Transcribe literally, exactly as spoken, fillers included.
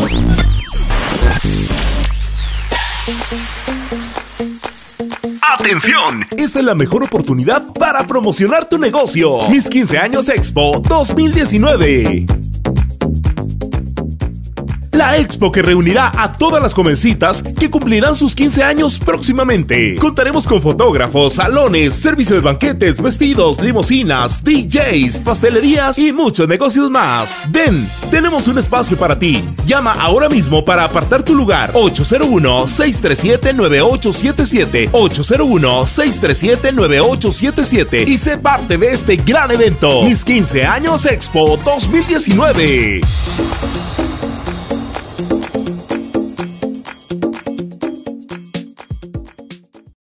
¡Atención! Esta es la mejor oportunidad para promocionar tu negocio. Mis quince años Expo dos mil diecinueve. La expo que reunirá a todas las jovencitas que cumplirán sus quince años próximamente. Contaremos con fotógrafos, salones, servicio de banquetes, vestidos, limusinas, D Js, pastelerías y muchos negocios más. Ven, tenemos un espacio para ti. Llama ahora mismo para apartar tu lugar. ocho cero uno, seis tres siete, nueve ocho siete siete ocho cero uno, seis tres siete, nueve ocho siete siete y sé parte de este gran evento. Mis quince años Expo dos mil diecinueve.